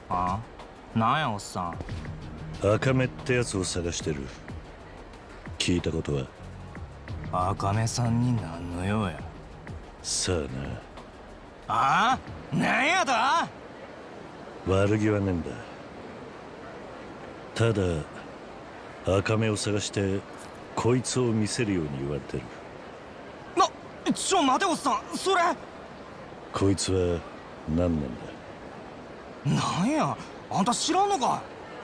あ、なんやおっさん。 赤目ってやつを探してる。聞いたことは？ 赤目さんに何の用や。 さあな。 ああ、なんやと。 悪気はねえんだ。ただ赤目を探してこいつを見せるように言われてる。 待ておっさん、それ。 こいつは何なんだ？ なんや、あんた知らんのか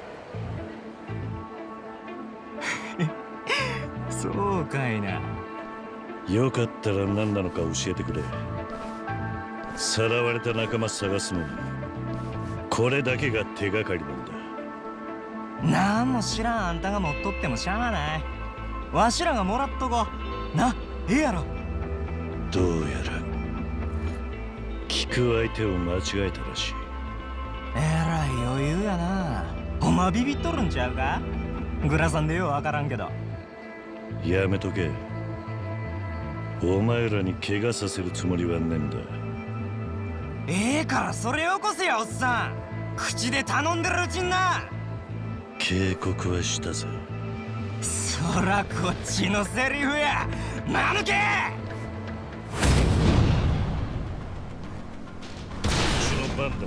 い。そうかいな。 よかったら何なのか教えてくれ。さらわれた仲間探すのにこれだけが手がかりなんだ。 なんも知らんあんたが持っとってもしゃあない。わしらがもらっとこな。ええやろ。 どうやら聞く相手を間違えたらしい。 えらい余裕やな。お前ビビっとるんちゃうか。グラさんでようわからんけど。 やめとけ。お前らに怪我させるつもりはねえんだ。 ええからそれよこせやおっさん。口で頼んでるうちにな。 警告はしたぜ。 そらこっちのセリフや。間抜け。 うちの番だ。